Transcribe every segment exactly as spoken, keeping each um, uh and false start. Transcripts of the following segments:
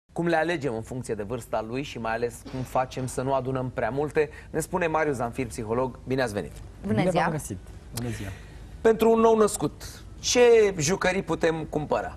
Cum le alegem în funcție de vârsta lui și mai ales cum facem să nu adunăm prea multe, ne spune Marius Zanfir, psiholog. Bine ați venit! Bună ziua! Bine găsit! Bună ziua! Pentru un nou născut, ce jucării putem cumpăra?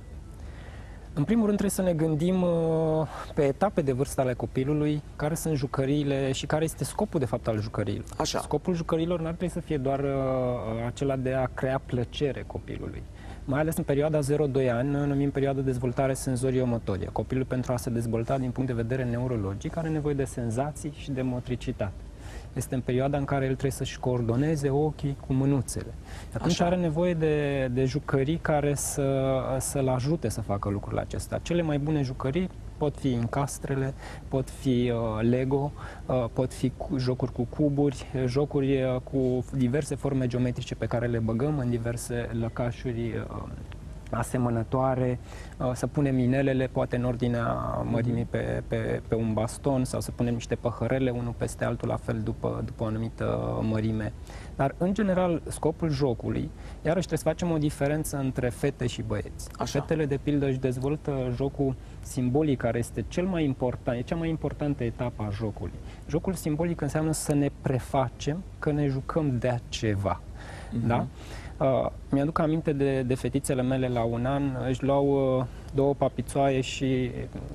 În primul rând trebuie să ne gândim uh, pe etape de vârstă ale copilului, care sunt jucăriile și care este scopul de fapt al jucăriilor. Așa. Scopul jucăriilor nu ar trebui să fie doar uh, acela de a crea plăcere copilului. Mai ales în perioada zero doi ani, noi numim perioada de dezvoltare senzorio-motorie. Copilul, pentru a se dezvolta din punct de vedere neurologic, are nevoie de senzații și de motricitate. Este în perioada în care el trebuie să-și coordoneze ochii cu mânuțele. Atunci Așa. are nevoie de, de jucării care să, să-l ajute să facă lucrurile acestea. Cele mai bune jucării pot fi încastrele, pot fi uh, Lego, uh, pot fi cu, jocuri cu cuburi, jocuri uh, cu diverse forme geometrice pe care le băgăm în diverse lăcașuri uh, asemănătoare, să punem inelele poate în ordinea mărimii pe, pe, pe un baston sau să punem niște păhărele unul peste altul la fel după, după o anumită mărime. Dar în general scopul jocului, iarăși trebuie să facem o diferență între fete și băieți. Așa. Fetele de pildă își dezvoltă jocul simbolic, care este cel mai important, e cea mai importantă etapă a jocului. Jocul simbolic înseamnă să ne prefacem că ne jucăm de ceva. Mm-hmm. Da? Uh, mi-aduc aminte de, de fetițele mele la un an, își luau uh, două papițoaie și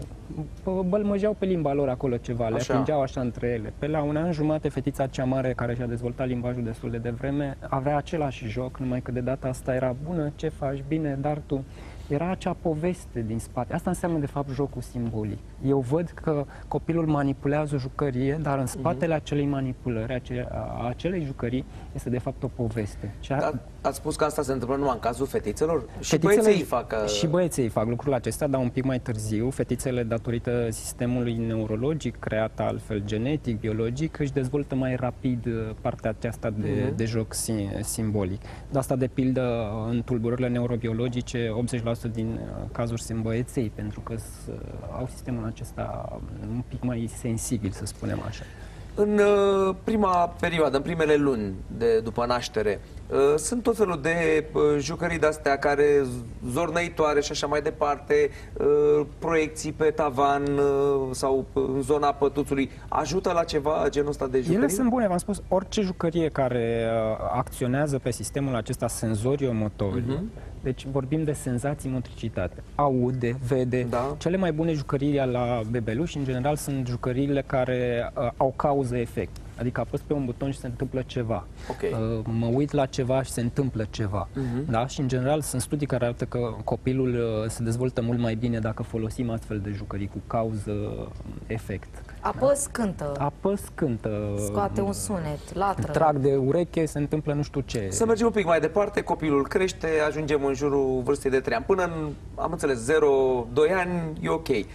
uh, bălmăjeau pe limba lor acolo ceva, le atingeau așa între ele. Pe la un an jumate, fetița cea mare, care și-a dezvoltat limbajul destul de devreme, avea același joc, numai că de data asta era: bună, ce faci, bine, dar tu... Era acea poveste din spate. Asta înseamnă, de fapt, jocul simbolic. Eu văd că copilul manipulează o jucărie, dar în spatele uh-huh. acelei manipulări, acele, a acelei jucării, este, de fapt, o poveste. Dar ați spus că asta se întâmplă numai în cazul fetițelor? Și Fetițele, băieții fac... Și băieții fac lucrul acesta, dar un pic mai târziu. Fetițele, datorită sistemului neurologic, creat altfel genetic, biologic, își dezvoltă mai rapid partea aceasta de, uh-huh. de joc simbolic. De asta, de pildă, în tulburările neurobiologice, optzeci la sută din cazuri sunt băieței, pentru că au sistemul acesta un pic mai sensibil, să spunem așa. În uh, prima perioadă, în primele luni de după naștere, uh, sunt tot felul de uh, jucării de-astea care zornăitoare și așa mai departe, uh, proiecții pe tavan uh, sau în zona pătuțului. Ajută la ceva genul ăsta de jucării? Ele sunt bune, v-am spus, orice jucărie care uh, acționează pe sistemul acesta senzorio-motor. Uh-huh. Deci vorbim de senzații, motricitate. Aude, vede. Da. Cele mai bune jucării la bebeluși, în general, sunt jucăriile care uh, au cauză-efect. Adică apăs pe un buton și se întâmplă ceva. Okay. Uh, mă uit la ceva și se întâmplă ceva. Uh-huh. Da? Și în general sunt studii care arată că copilul uh, se dezvoltă mult mai bine dacă folosim astfel de jucării cu cauză-efect. Apăs, da? Cântă. Apăs, cântă. Scoate un sunet, latră. Trag de ureche, se întâmplă nu știu ce. Să mergem un pic mai departe, copilul crește, ajungem în jurul vârstei de trei ani. Până în, am înțeles, zero doi ani e ok. Uh,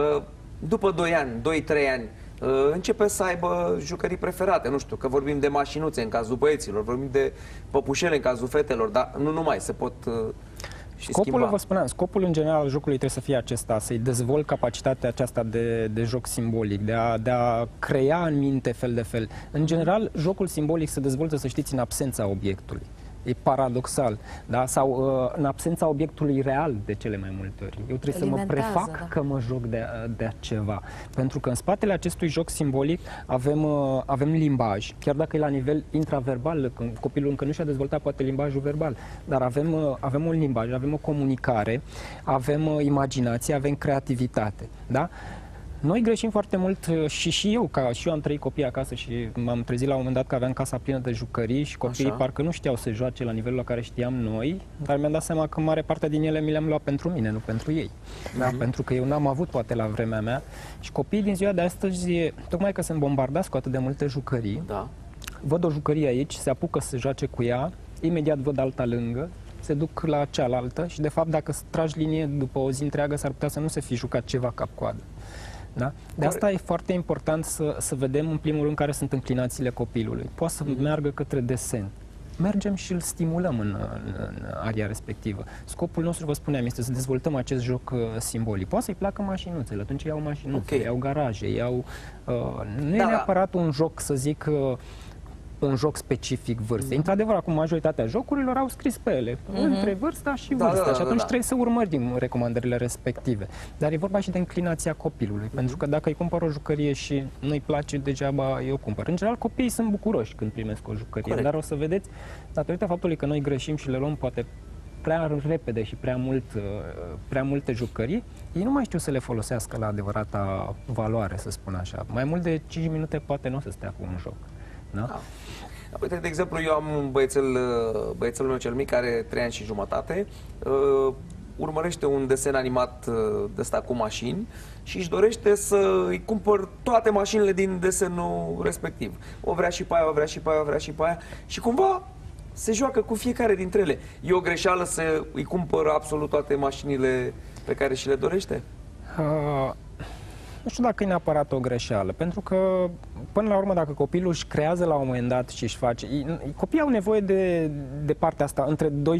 după doi ani, doi trei ani, începe să aibă jucării preferate, nu știu, că vorbim de mașinuțe în cazul băieților, vorbim de păpușele în cazul fetelor, dar nu numai, se pot uh, și scopul, schimba. Vă spuneam, scopul în general al jocului trebuie să fie acesta, să-i dezvolt capacitatea aceasta de, de joc simbolic, de a, de a crea în minte fel de fel. În general, jocul simbolic se dezvoltă, să știți, în absența obiectului. E paradoxal, da? Sau uh, în absența obiectului real de cele mai multe ori. Eu trebuie Alimentează, să mă prefac da. că mă joc de, de ceva. Pentru că în spatele acestui joc simbolic avem, uh, avem limbaj, chiar dacă e la nivel intraverbal, când copilul încă nu și-a dezvoltat poate limbajul verbal, dar avem, uh, avem un limbaj, avem o comunicare, avem uh, imaginație, avem creativitate. Da? Noi greșim foarte mult și și eu, ca și eu am trei copii acasă și m-am trezit la un moment dat că aveam casa plină de jucării și copiii Așa. parcă nu știau să joace la nivelul la care știam noi, dar mi-am dat seama că mare parte din ele mi le-am luat pentru mine, nu pentru ei. Mm-hmm. Da? Pentru că eu n-am avut poate la vremea mea și copiii din ziua de astăzi, tocmai că sunt bombardați cu atât de multe jucării, da. văd o jucărie aici, se apucă să joace cu ea, imediat văd alta lângă, se duc la cealaltă și de fapt dacă tragi linie după o zi întreagă s-ar putea să nu se fi jucat ceva cap-coadă. Da? De asta e foarte important să, să vedem în primul rând care sunt înclinațiile copilului. Poate să meargă către desen. Mergem și îl stimulăm în, în, în aria respectivă. Scopul nostru, vă spuneam, este să dezvoltăm acest joc uh, simbolic. Poate să-i placă mașinuțele, atunci iau mașinuțe, okay. iau garaje, iau... Uh, nu da. e neapărat un joc, să zic, uh, un joc specific vârstei. Într-adevăr, acum majoritatea jocurilor au scris pe ele, mm-hmm. între vârsta și Da, vârsta. da, da, și atunci da, da. trebuie să urmărim recomandările respective. Dar e vorba și de înclinația copilului. Mm-hmm. Pentru că dacă îi cumpăr o jucărie și nu-i place, degeaba eu cumpăr. În general, copiii sunt bucuroși când primesc o jucărie. Corect. Dar o să vedeți, datorită faptului că noi greșim și le luăm poate prea repede și prea mult, prea multe jucării, ei nu mai știu să le folosească la adevărata valoare, să spun așa. Mai mult de cinci minute poate nu o să stea cu un joc. Da? Da. Uite, de exemplu, eu am un băiețel, băiețelul meu cel mic, care are trei ani și jumătate, uh, urmărește un desen animat uh, de ăsta cu mașini și își dorește să îi cumpăr toate mașinile din desenul respectiv. O vrea și pe aia, o vrea și pe aia, o vrea și pe aia și cumva se joacă cu fiecare dintre ele. E o greșeală să îi cumpăr absolut toate mașinile pe care și le dorește? Uh, nu știu dacă e neapărat o greșeală, pentru că, până la urmă, dacă copilul își creează la un moment dat și își face... Copiii au nevoie de, de partea asta, între doi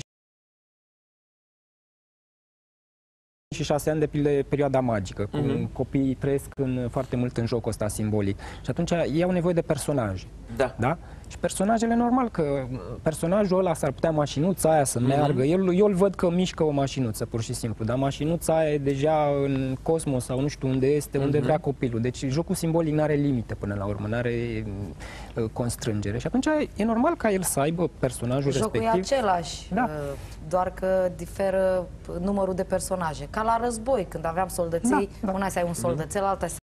și șase ani, de pildă, perioada magică. Cum mm-hmm. copiii trăiesc în, foarte mult în jocul ăsta simbolic. Și atunci ei au nevoie de personaje. Da. Da? Și personajele, normal că personajul ăla s-ar putea mașinuța aia să meargă. Mm-hmm. Eu, eu îl văd că mișcă o mașinuță, pur și simplu. Dar mașinuța aia e deja în cosmos sau nu știu unde este, unde mm-hmm. vrea copilul. Deci jocul simbolic nu are limite până la urmă, nu are uh, constrângere. Și atunci e normal ca el să aibă personajul jocul respectiv. Jocul e același, Da. uh, doar că diferă numărul de personaje. Ca la război, când aveam soldății, Da, da. una să ai un soldățel, alta să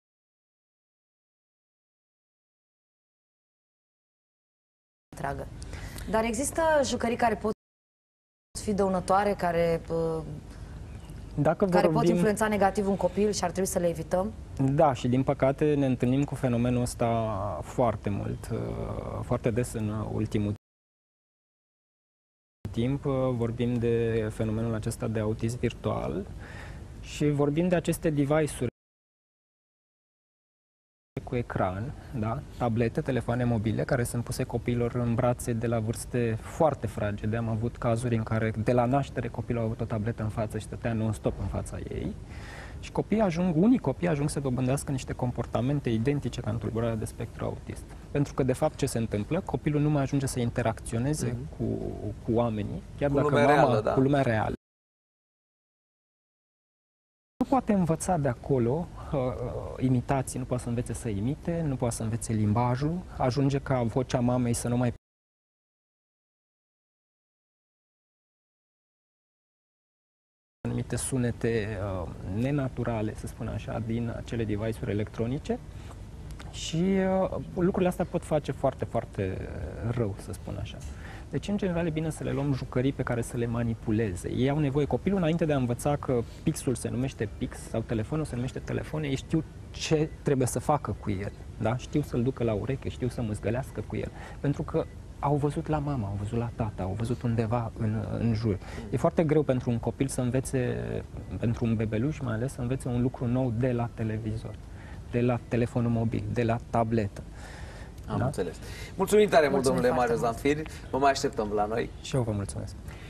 întreagă. Dar există jucării care pot fi dăunătoare, care, uh, Dacă care pot vorbim... influența negativ un copil și ar trebui să le evităm? Da, și din păcate ne întâlnim cu fenomenul ăsta foarte mult, uh, foarte des în ultimul timp. Uh, vorbim de fenomenul acesta de autism virtual și vorbim de aceste device-uri cu ecran, da? Tablete, telefoane mobile care sunt puse copiilor în brațe de la vârste foarte fragede. Am avut cazuri în care de la naștere copilul a avut o tabletă în față și stătea non-stop în fața ei. Și copiii ajung, unii copii ajung să dobândească niște comportamente identice ca în tulburarea de spectru autist. Pentru că, de fapt, ce se întâmplă? Copilul nu mai ajunge să interacționeze mm-hmm. cu, cu oamenii, chiar cu dacă lumea mama, reală, da. cu lumea reală. Nu poate învăța de acolo uh, uh, imitații, nu poate să învețe să imite, nu poate să învețe limbajul, ajunge ca vocea mamei să nu mai anumite sunete uh, nenaturale, să spun așa, din acele device-uri electronice și uh, lucrurile astea pot face foarte, foarte rău, să spun așa. Deci, în general, e bine să le luăm jucării pe care să le manipuleze. Ei au nevoie, copilul, înainte de a învăța că pixul se numește pix sau telefonul se numește telefon, ei știu ce trebuie să facă cu el. Da? Știu să-l ducă la ureche, știu să mâzgălească cu el. Pentru că au văzut la mama, au văzut la tata, au văzut undeva în, în jur. E foarte greu pentru un copil să învețe, pentru un bebeluș mai ales, să învețe un lucru nou de la televizor, de la telefonul mobil, de la tabletă. Am da? înțeles. Mulțumim tare mult, Mulțumim domnule Marius foarte mult. Zamfir. Vă mai așteptăm la noi. Și eu vă mulțumesc.